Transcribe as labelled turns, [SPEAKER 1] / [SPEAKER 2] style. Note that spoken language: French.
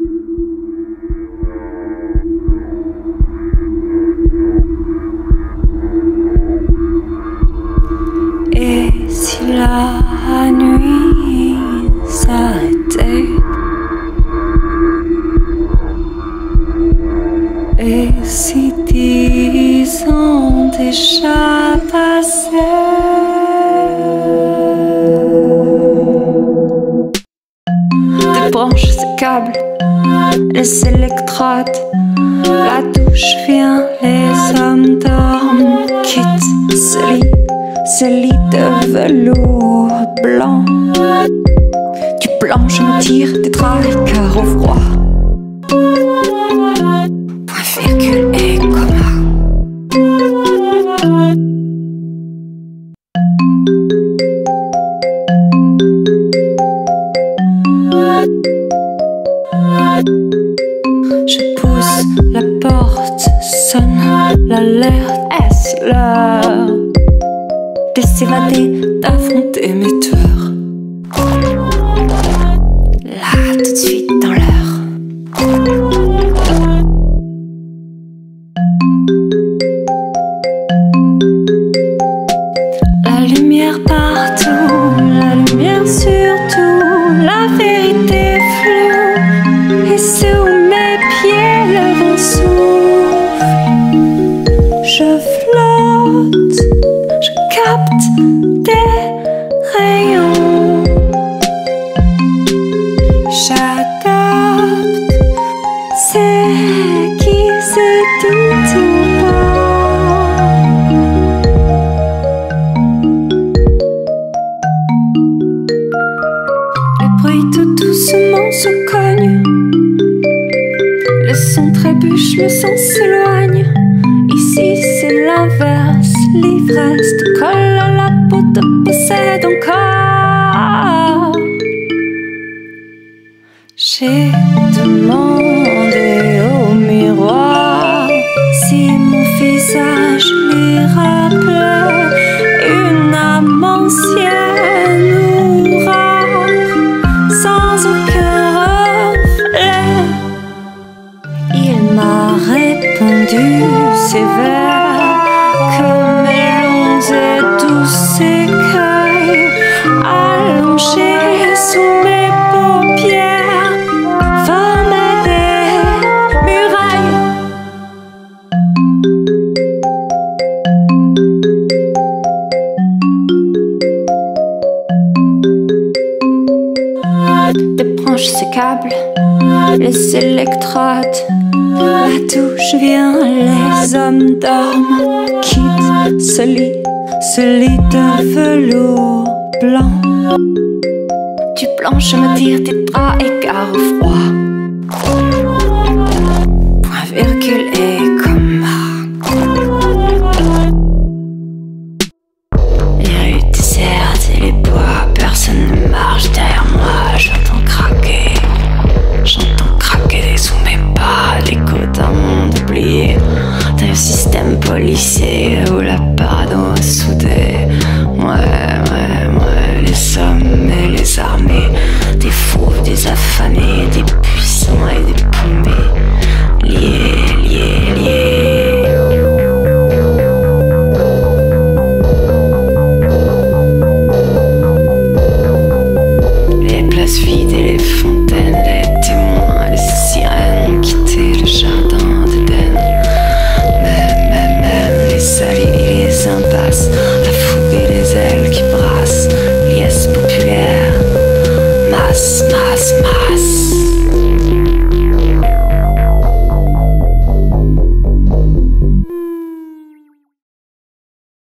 [SPEAKER 1] Et si la nuit s'arrêtait? Et si 10 ans déjà passaient? Débranche ces câbles, les électrodes, la douche vient, les hommes dorment. Quitte ce lit de velours blanc. Du blanc je me tire des draps et carreaux froids. Virgule et coma. Je pousse, la porte sonne, l'alerte, est-ce l'heure de s'évader, d'affronter mes tueurs? Là, tout de suite dans l'heure. La lumière partout, la lumière surtout, la vérité floue, et sous mes pieds le vent souffle. Je flotte, je capte des rayons, j'adapte, c'est qui se dit tout bas. Les bruits tout doucement se cognent, le son trébuche, le son s'éloigne. Ici c'est l'inverse, l'ivresse te colle à la peau, te possède encore. J'ai demandé au miroir si mon visage lui rappelait une âme ancienne ou rare, sans aucun reflet. Il m'a répondu sévère que mes longs et douces écailles allongées sous mes paupières formaient des murailles. Débranche ces câbles, les électrodes, la douche vient, les hommes dorment. Quitte ce lit de velours blanc. Du blanc je me tire des draps et carreaux froids. Point virgule et coma. Les rues désertes et les bois, personne ne marche derrière moi. J'entends craquer sous mes pas l'écho d'un monde oublié, d'un système policier où la parano est soudée. Ouais, les hommes et les armées, des fous, des affamés, des puissants et des paumés, liés. Les places vides et les fontaines, les témoins, les sirènes ont quitté le jardin d'Éden. Même les allées et les impasses, la fougue et les ailes qui brassent, liesse populaire, masse.